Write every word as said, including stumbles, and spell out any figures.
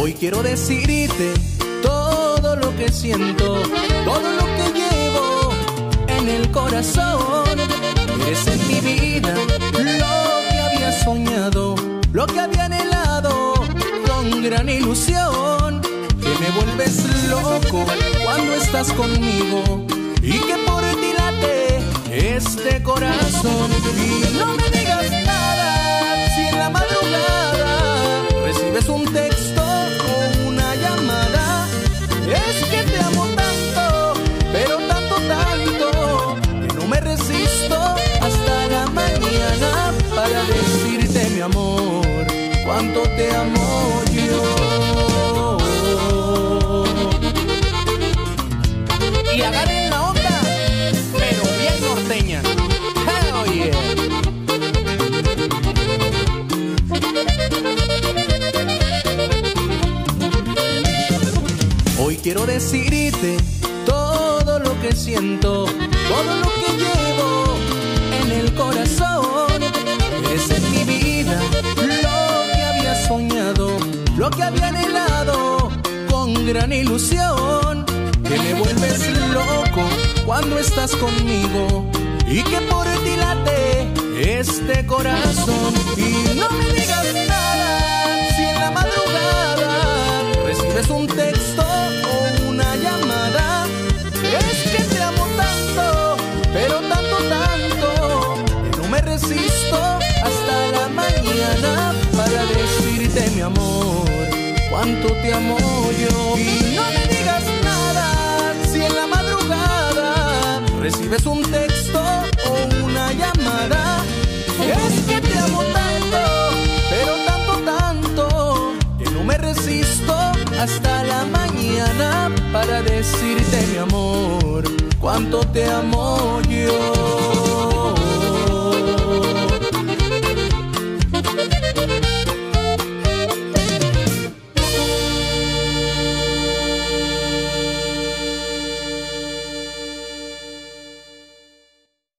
Hoy quiero decirte todo lo que siento, todo lo que llevo en el corazón. Eres en mi vida lo que había soñado, lo que había anhelado con gran ilusión. Que me vuelves loco cuando estás conmigo y que por ti late este corazón. Y no me digas nada si en la madrugada recibes un texto o una llamada. Es que te amo tanto, pero tanto, tanto, que no me resisto hasta la mañana para decirte, mi amor, cuánto te amo yo. Y agarren la onda, pero bien norteña. Oh yeah. Hoy quiero decirte todo lo que siento, todo lo que llevo en el corazón. Eres en mi vida lo que había soñado, lo que había anhelado con gran ilusión. Que me vuelves loco cuando estás conmigo y que por ti late este corazón. Y no me digas nada si en la madrugada recibes un texto o una llamada. Es que te amo tanto, pero tanto, tanto, que no me resisto hasta la mañana para decirte, mi amor, cuánto te amo yo. Y no me digas nada si en la madrugada recibes un texto o una llamada. Es que te amo tanto, pero tanto, tanto, que no me resisto hasta la mañana para decirte, mi amor, cuánto te amo yo.